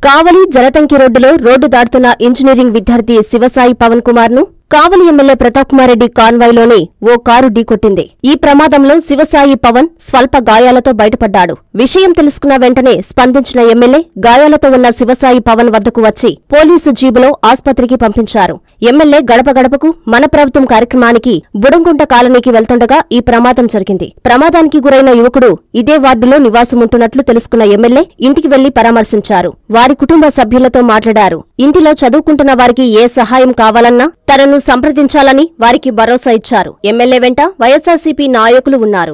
కావలి జలతంకి రోడ్డులో road దాటుతున్న engineering విద్యార్థి శివసాయి పవన్ కుమార్ ను కావలి ఎమ్మెల్యే ప్రతాప్ కుమార్ రెడ్డి కాన్వాయ్లోని ఓ కారు ఢీకొట్టింది. ఈ ప్రమాదంలో శివసాయి పవన్ స్వల్ప గాయాలతో బయటపడ్డాడు. విషయం తెలుసుకున్న వెంటనే స్పందించిన ఎమ్మెల్యే గాయాలతో ఉన్న శివసాయి పవన్ వద్దకు వచ్చి పోలీసు జీబులో ఆస్పత్రికి పంపించారు. ఎమ్మెల్యే గడప గడపకు మన ప్రభుత్వం కార్యక్రమానికి బుడంగుంట కాలనీకి వెళ్తుండగా ఈ ప్రమాదం జరిగింది. ప్రమాదానికి గురైన యువకుడు ఇదే వార్డులో నివాసముంటున్నట్లు తెలుసుకున్న ఎమ్మెల్యే ఇంటికి వెళ్లి పరామర్శించారు. వారి కుటుంబ సభ్యులతో మాట్లాడారు. ఇంటిలో చదువుకుంటున్న వారికి ఏ సహాయం కావాలన్నా తనను సంప్రదించాలని వారికి భరోసా ఇచ్చారు. ఎమ్మెల్యే వెంట వైఎస్ఆర్సీపీ నాయకులు ఉన్నారు.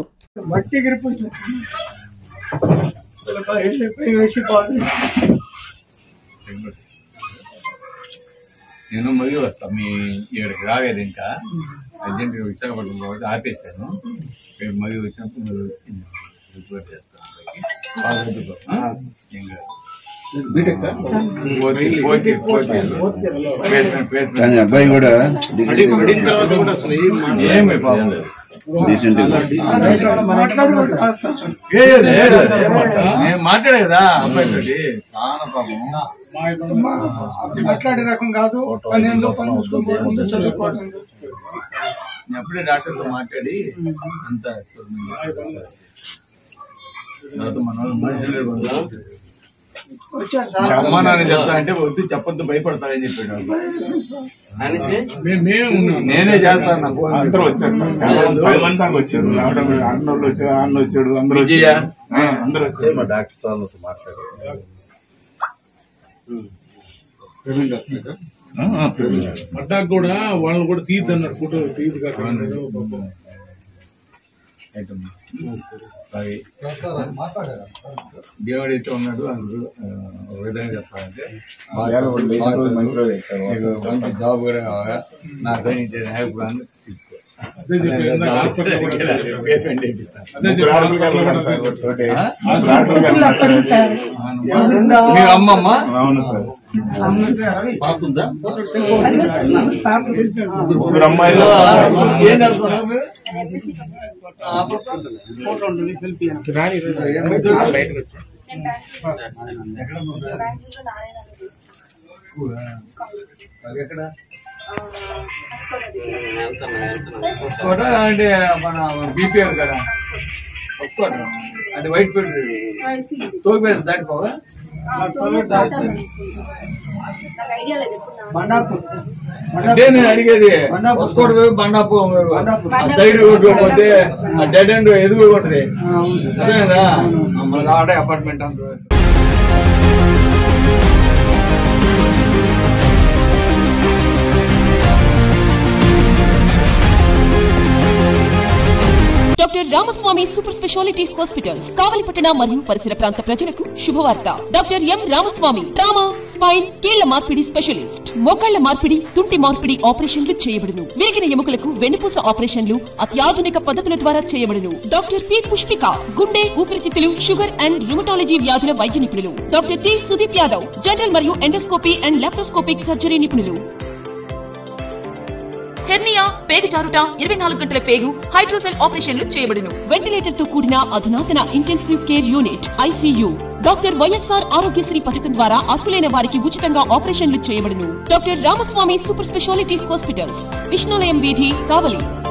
నేను మళ్ళీ వస్తాను. మీ ఇక్కడికి రాలేదు, ఇంకా అర్జెంట్గా విశాఖపట్నం కాబట్టి ఆపేశాను. ఇక్కడ మళ్ళీ వచ్చినప్పుడు మీరు రిపోర్ట్ చేస్తాను. అబ్బాయి కూడా నేను మాట్లాడే కదా అబ్బాయి తోటి, చాలా పాపం మాట్లాడే రకం కాదు. అప్పుడే డాక్టర్తో మాట్లాడి అంతా తర్వాత మన మనుషులు అమ్మా నాన్న చెప్తా అంటే వద్దు, చెప్పొద్దు, భయపడతారని చెప్పాడు. నేనే చేస్తాను. నాకు అందరూ వచ్చారు, 10 మంది దాకా వచ్చారు. అన్నోళ్ళు వచ్చారు, అన్న వచ్చాడు, అందరూ అందరూ వచ్చారు. మా డాక్టర్ మాట్లాడారు. అడ్డాకు కూడా వాళ్ళని కూడా తీద్దన్నాడు, ఫోటో తీదు కాదు. దేవుడు అయితే ఉన్నాడు. అందరూ ఒక విధంగా చెప్పాలంటే జాబ్ కూడా కావాలా, నా సైనించే నాయకులు తీసుకో. మీ అమ్మమ్మ అవును సార్, పాపుందా? అమ్మాయిలు ఏం చేస్తున్నారు? ఎక్కడ అంటే మన బీపీఆర్ కదా వస్తాడు. అది వైట్ ఫీల్డ్ తోపేది దాటిపోవా? అంటే నేను అడిగేది వసుకోడు బండాపు సైడ్ పోతే డెడ్ అండ్ ఎదుగుకుంటది అదే కదా మన ఆడే అపార్ట్మెంట్ అంత. Doctor Ramaswamy super speciality hospitals కావలిపట్టణ మరియు పరిసర ప్రాంత ప్రజలకు శుభవార్త. Doctor M Ramaswamy trauma, spine, కీళ్ల మార్పిడి స్పెషలిస్ట్. మోకాళ్ల మార్పిడి, తుంటి మార్పిడి ఆపరేషన్లు చేయబడును. విరిగిన ఎముకలకు వెన్నుపూస ఆపరేషన్లు అత్యాధునిక పద్ధతుల ద్వారా చేయబడును. డాక్టర్ పి పుష్పిక గుండె, ఊపిరితిత్తులు, షుగర్ అండ్ రుమటాలజీ వ్యాధుల వైద్య నిపుణులు. Doctor T Sudeep Yadav general మరియు ఎండోస్కోపీ అండ్ లాప్రోస్కోపిక్ సర్జరీ నిపుణులు. హెర్నియా, పేగు జారుట, 24 గంటల పేగు, హైడ్రోసెల్ ఆపరేషన్లు చేయబడును. వెంటిలేటర్ తో కూడిన అధునాతన intensive care unit ICU. Doctor YSR Aarogyasri పథకం ద్వారా అర్హులైన వారికి ఉచితంగా ఆపరేషన్లు చేయబడును. Doctor Ramaswamy super speciality hospitals, Vishnulayam వీధి, కావలి.